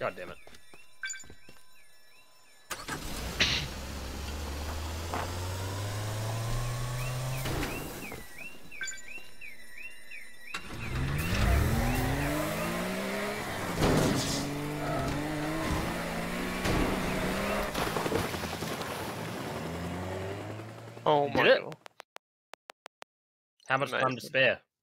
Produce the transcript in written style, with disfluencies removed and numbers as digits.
God damn it. Oh my Did it? god. How much time to Amazing. spare?